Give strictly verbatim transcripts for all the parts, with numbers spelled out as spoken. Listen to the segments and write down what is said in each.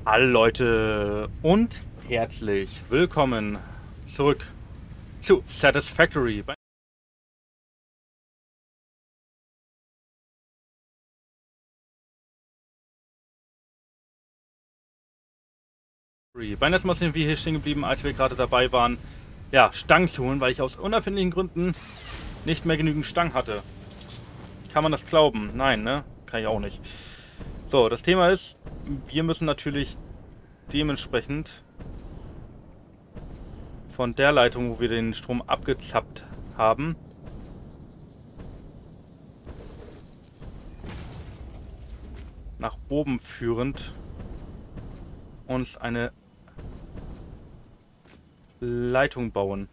Hallo Leute und herzlich willkommen zurück zu Satisfactory. Beim letzten Mal sind wir hier stehen geblieben, als wir gerade dabei waren, ja, Stangen zu holen, weil ich aus unerfindlichen Gründen nicht mehr genügend Stangen hatte. Kann man das glauben? Nein, ne? Kann ich auch nicht. So, das Thema ist, wir müssen natürlich dementsprechend von der Leitung, wo wir den Strom abgezappt haben, nach oben führend uns eine Leitung bauen.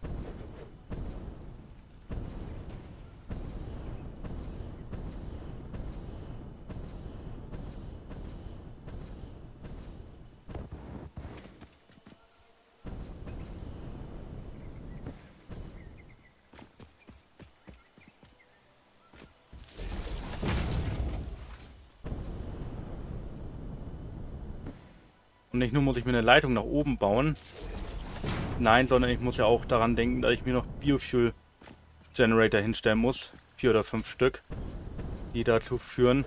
Und nicht nur muss ich mir eine Leitung nach oben bauen, nein, sondern ich muss ja auch daran denken, dass ich mir noch Biofuel Generator hinstellen muss. Vier oder fünf Stück, die dazu führen,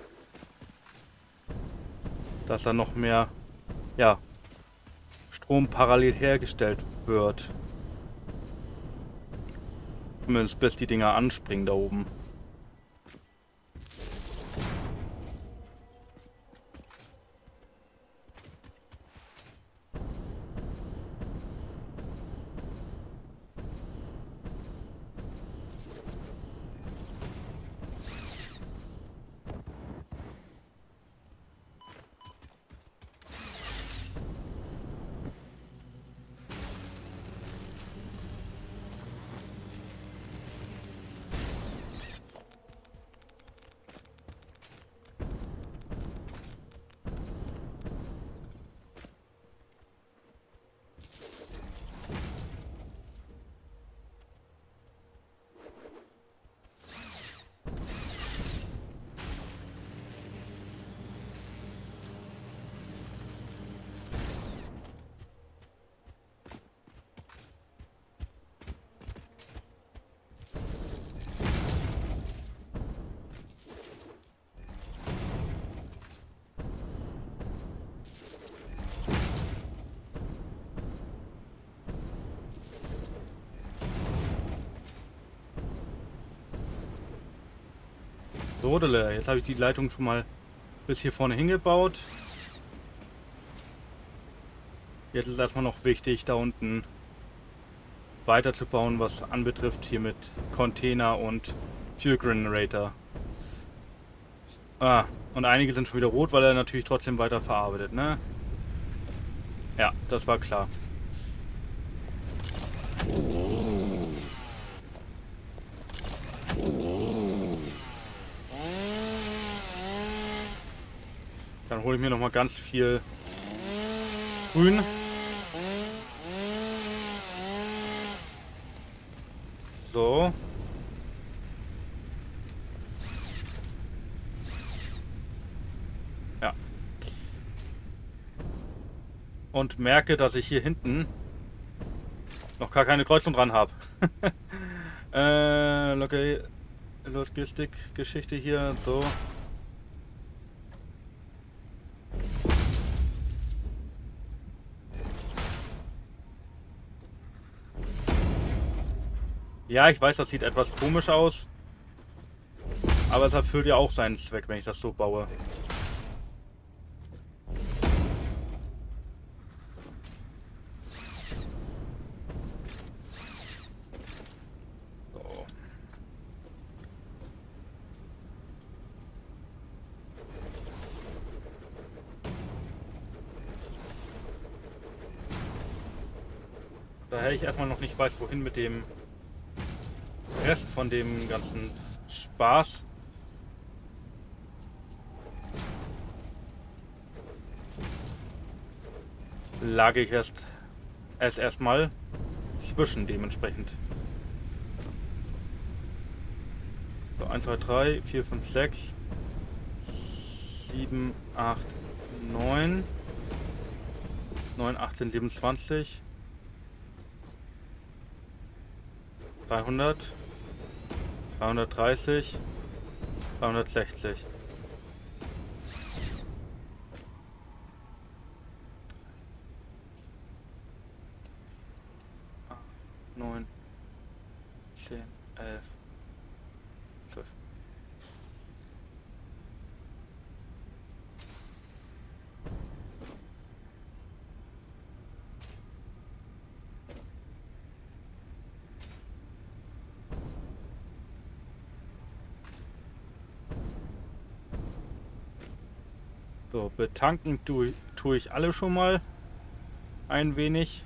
dass da noch mehr, ja, Strom parallel hergestellt wird. Zumindest bis die Dinger anspringen da oben. So, jetzt habe ich die Leitung schon mal bis hier vorne hingebaut. Jetzt ist erstmal noch wichtig, da unten weiterzubauen, was anbetrifft hier mit Container und Fuel Generator. Ah, und einige sind schon wieder rot, weil er natürlich trotzdem weiter verarbeitet, ne? Ja, das war klar. Dann hole ich mir noch mal ganz viel Grün. So. Ja. Und merke, dass ich hier hinten noch gar keine Kreuzung dran habe. äh, okay. Logistik-Geschichte hier. So. Ja, ich weiß, das sieht etwas komisch aus. Aber es erfüllt ja auch seinen Zweck, wenn ich das so baue. So. Daher ich erstmal noch nicht weiß, wohin mit dem Rest von dem ganzen Spaß. Lage ich erst es erstmal zwischen dementsprechend. So, eins, zwei, drei, vier, fünf, sechs, sieben, acht, neun. neun, achtzehn, siebenundzwanzig. dreihundert. dreihundertdreißig. dreihundertsechzig. neun, zehn, elf, zwölf. So, betanken tue, tue ich alle schon mal ein wenig.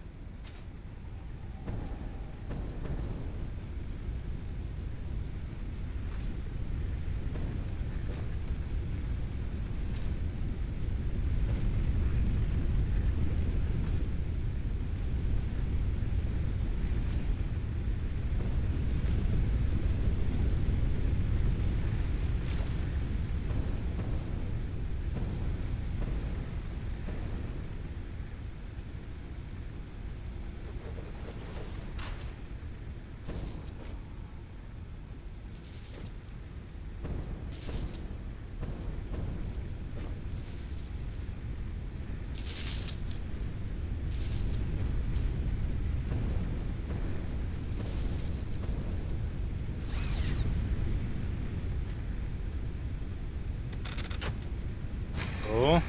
So.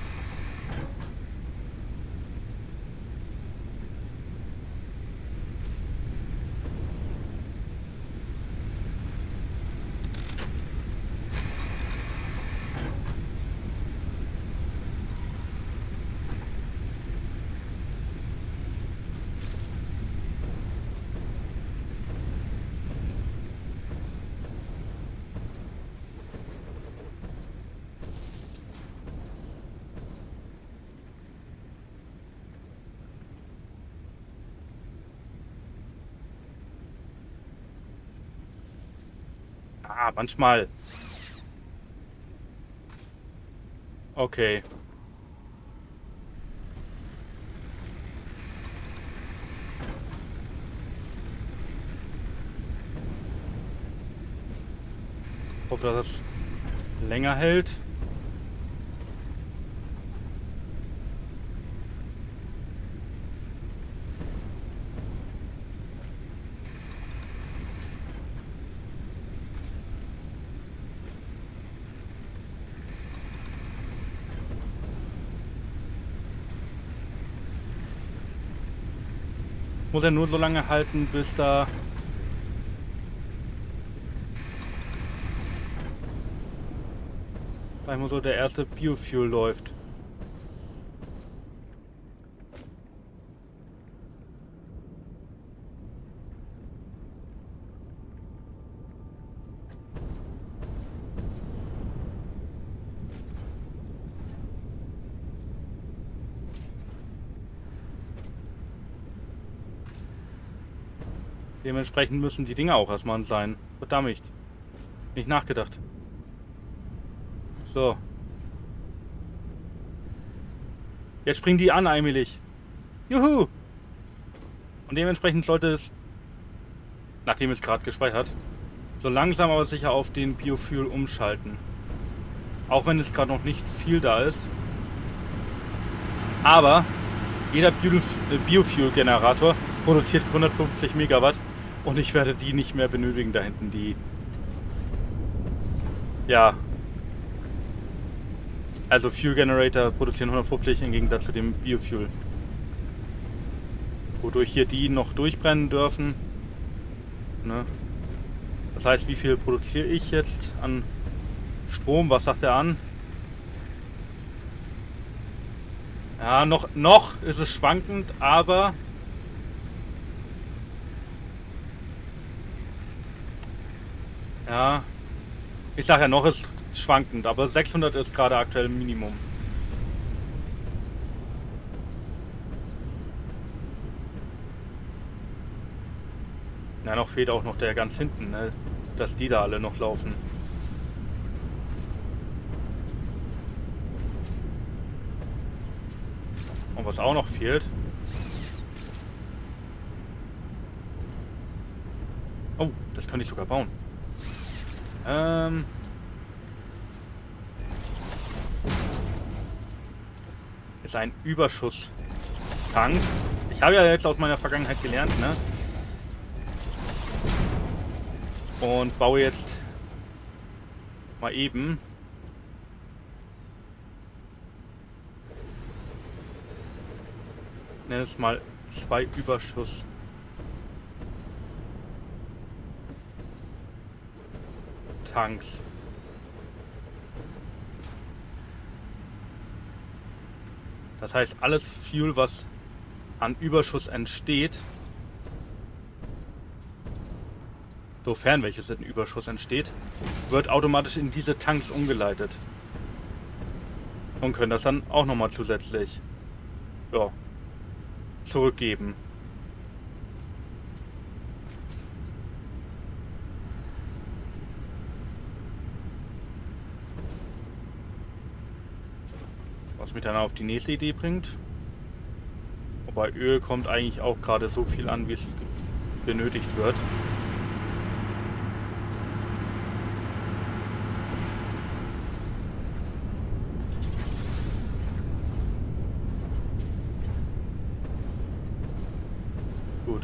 Ah, manchmal. Okay. Ich hoffe, dass es länger hält. Muss er nur so lange halten, bis da sag ich mal so der erste Biofuel läuft. Dementsprechend müssen die Dinge auch erstmal sein. Verdammt. Nicht nachgedacht. So. Jetzt springen die an, allmählich. Juhu! Und dementsprechend sollte es, nachdem es gerade gespeichert, so langsam aber sicher auf den Biofuel umschalten. Auch wenn es gerade noch nicht viel da ist. Aber jeder Biofuel-Generator produziert hundertfünfzig Megawatt. Und ich werde die nicht mehr benötigen da hinten, die... Ja. Also Fuel Generator produzieren hundertfünfzig im Gegensatz zu dem Biofuel. Wodurch hier die noch durchbrennen dürfen. Ne? Das heißt, wie viel produziere ich jetzt an Strom? Was sagt er an? Ja, noch, noch ist es schwankend, aber... Ja, ich sage ja, noch ist schwankend, aber sechshundert ist gerade aktuell Minimum. Ja, noch fehlt auch noch der ganz hinten, ne? Dass die da alle noch laufen. Und was auch noch fehlt. Oh, das kann ich sogar bauen. Ähm... Ist ein Überschuss-Tank. Ich habe ja jetzt aus meiner Vergangenheit gelernt, ne? Und baue jetzt mal eben nenne es mal zwei Überschuss Tanks. Das heißt, alles Fuel, was an Überschuss entsteht, sofern welches in Überschuss entsteht, wird automatisch in diese Tanks umgeleitet. Und können das dann auch nochmal zusätzlich, ja, zurückgeben. Was mich dann auf die nächste Idee bringt. Wobei Öl kommt eigentlich auch gerade so viel an, wie es benötigt wird. Gut.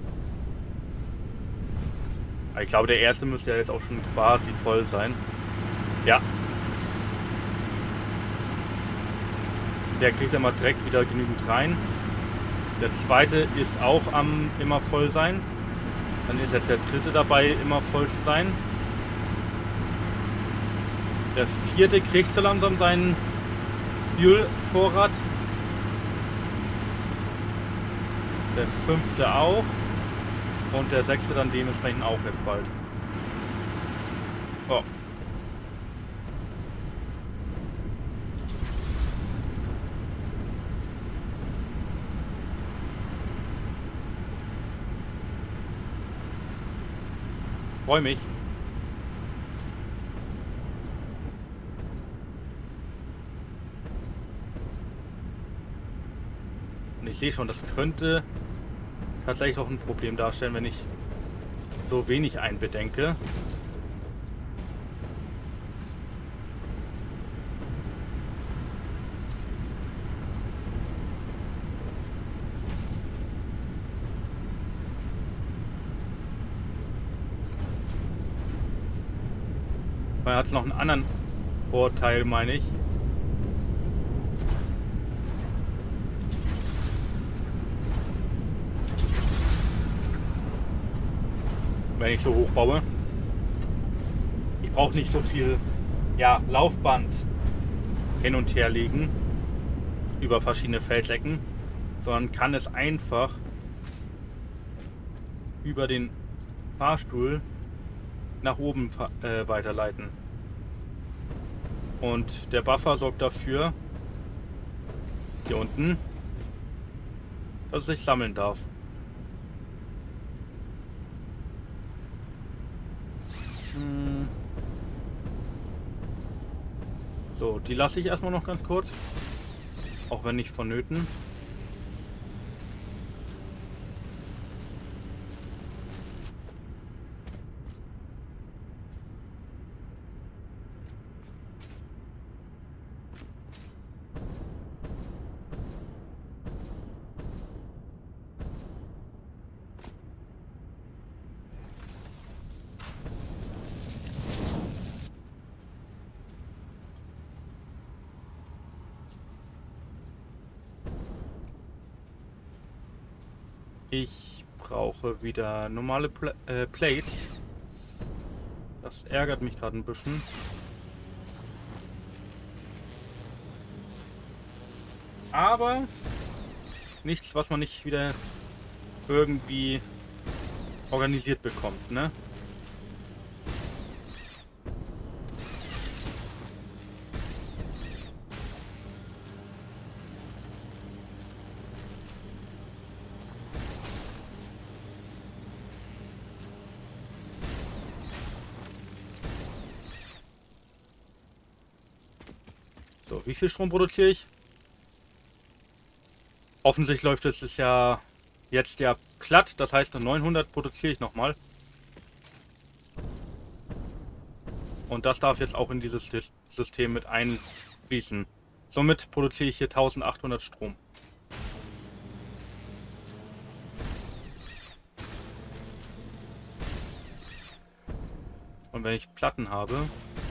Ich glaube, der erste müsste ja jetzt auch schon quasi voll sein. Ja. Der kriegt immer direkt wieder genügend rein. Der zweite ist auch am immer voll sein. Dann ist jetzt der dritte dabei, immer voll zu sein. Der vierte kriegt so langsam seinen Ölvorrat. Der fünfte auch. Und der sechste dann dementsprechend auch jetzt bald. Oh. Freue mich. Und ich sehe schon, das könnte tatsächlich auch ein Problem darstellen, wenn ich so wenig einbedenke. Man hat noch einen anderen Vorteil, meine ich. Wenn ich so hoch baue. Ich brauche nicht so viel, ja, Laufband hin und her legen über verschiedene Felsecken, sondern kann es einfach über den Fahrstuhl nach oben äh, weiterleiten. Und der Buffer sorgt dafür, hier unten, dass es sich sammeln darf. Hm. So, die lasse ich erstmal noch ganz kurz, auch wenn nicht vonnöten. Ich brauche wieder normale Pla äh, Plates. Das ärgert mich gerade ein bisschen. Aber nichts, was man nicht wieder irgendwie organisiert bekommt, ne? So, wie viel Strom produziere ich? Offensichtlich läuft es ist ja jetzt ja glatt, das heißt neunhundert produziere ich nochmal. Und das darf jetzt auch in dieses System mit einfließen. Somit produziere ich hier eintausendachthundert Strom. Und wenn ich Platten habe,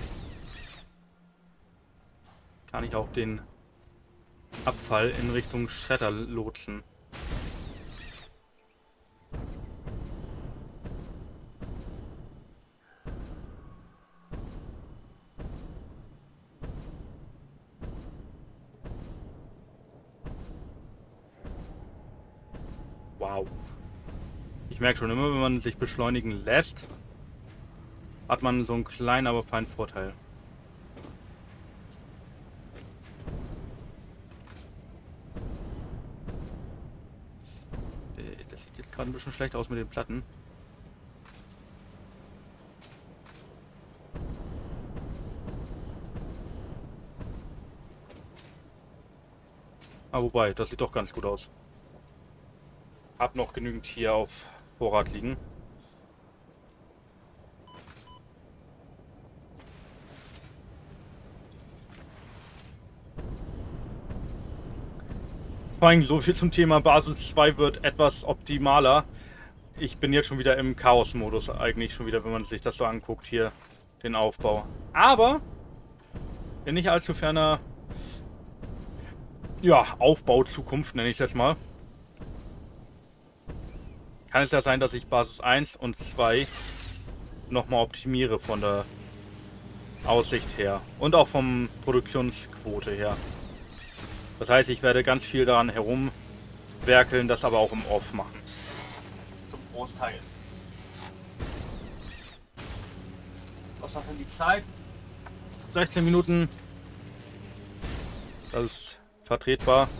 kann ich auch den Abfall in Richtung Schredder lotsen. Wow. Ich merke schon immer, wenn man sich beschleunigen lässt, hat man so einen kleinen, aber feinen Vorteil. Das sieht jetzt gerade ein bisschen schlecht aus mit den Platten. Ah, wobei, das sieht doch ganz gut aus. Hab noch genügend hier auf Vorrat liegen. Vor allem so viel zum Thema Basis zwei wird etwas optimaler. Ich bin jetzt schon wieder im Chaos-Modus eigentlich schon wieder, wenn man sich das so anguckt hier, den Aufbau. Aber in nicht allzu ferner ja, Aufbau-Zukunft, nenne ich es jetzt mal, kann es ja sein, dass ich Basis eins und zwei nochmal optimiere von der Aussicht her und auch vom Produktionsquote her. Das heißt, ich werde ganz viel daran herumwerkeln, das aber auch im Off machen. Zum Großteil. Was hat denn die Zeit? sechzehn Minuten. Das ist vertretbar.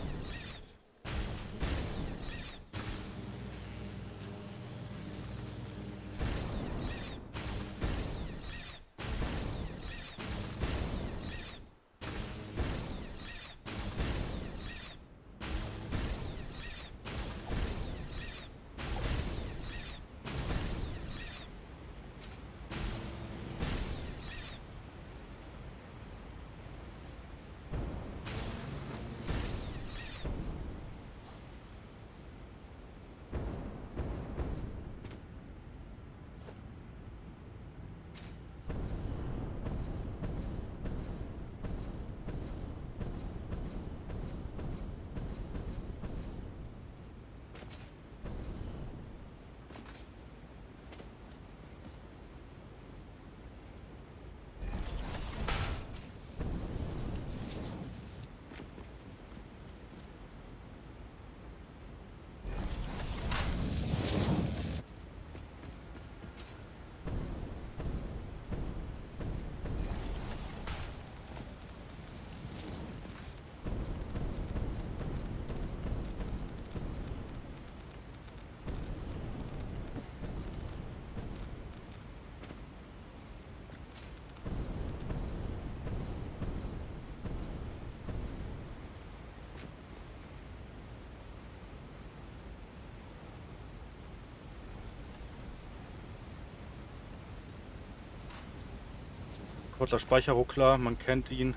Kurzer Speicherruckler, man kennt ihn.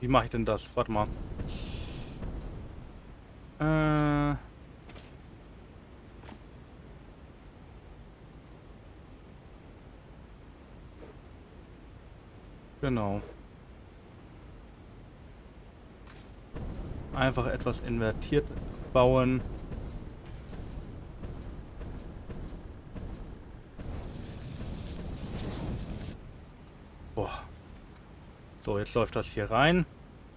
Wie mache ich denn das? Warte mal. Äh... Genau. Einfach etwas invertiert bauen. Boah. So, jetzt läuft das hier rein.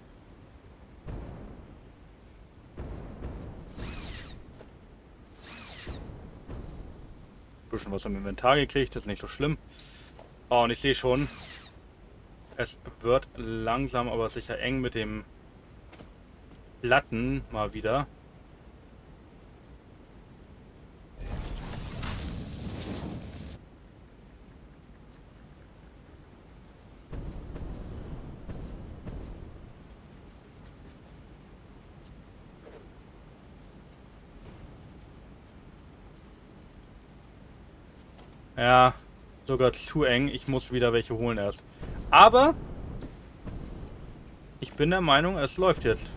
Bisschen was im Inventar gekriegt, das ist nicht so schlimm. Oh, und ich sehe schon, es wird langsam aber sicher eng mit dem Platten mal wieder. Ja, sogar zu eng. Ich muss wieder welche holen erst. Aber ich bin der Meinung, es läuft jetzt.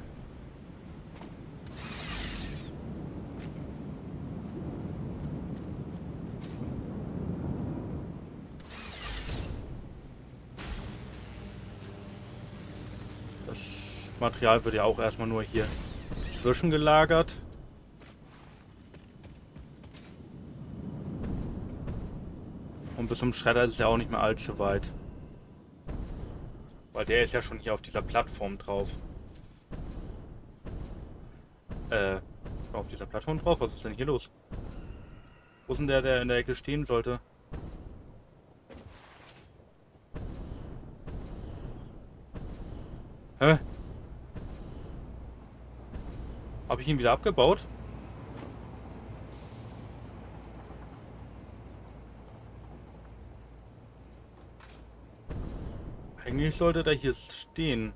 Das Material wird ja auch erstmal nur hier zwischengelagert. Und bis zum Schredder ist es ja auch nicht mehr allzu weit. Weil der ist ja schon hier auf dieser Plattform drauf. Äh, auf dieser Plattform drauf? Was ist denn hier los? Wo ist denn der, der in der Ecke stehen sollte? Hä? Habe ich ihn wieder abgebaut? Eigentlich sollte der hier stehen.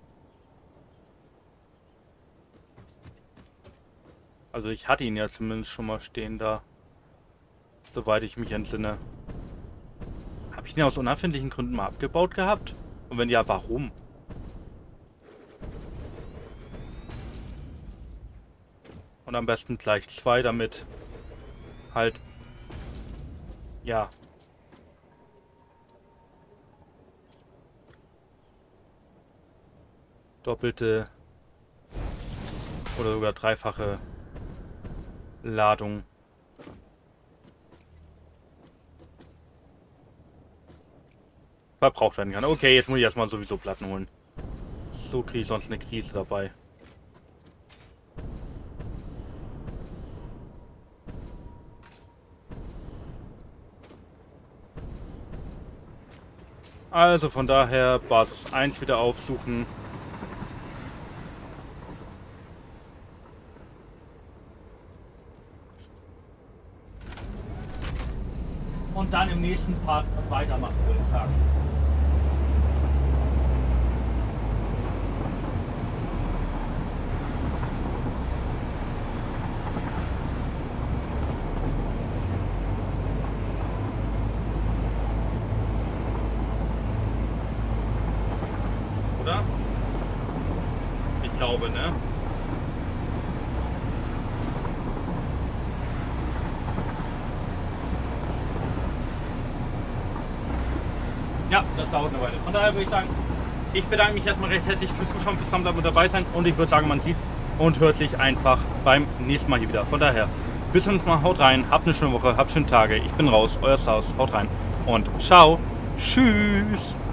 Also ich hatte ihn ja zumindest schon mal stehen da. Soweit ich mich entsinne. Habe ich den aus unerfindlichen Gründen mal abgebaut gehabt? Und wenn ja, warum? Und am besten gleich zwei, damit halt... Ja... doppelte oder sogar dreifache Ladung. Verbraucht werden kann. Okay, jetzt muss ich erstmal sowieso Platten holen. So kriege ich sonst eine Krise dabei. Also von daher Basis eins wieder aufsuchen. Und dann im nächsten Part weitermachen, würde ich sagen. Oder? Ich glaube, ne? Ja, das dauert eine Weile. Von daher würde ich sagen, ich bedanke mich erstmal recht herzlich fürs Zuschauen, fürs Zusammenbleiben und dabei sein. Und ich würde sagen, man sieht und hört sich einfach beim nächsten Mal hier wieder. Von daher, bis zum nächsten Mal, haut rein, habt eine schöne Woche, habt schöne Tage. Ich bin raus, euer Saus, haut rein und ciao, tschüss.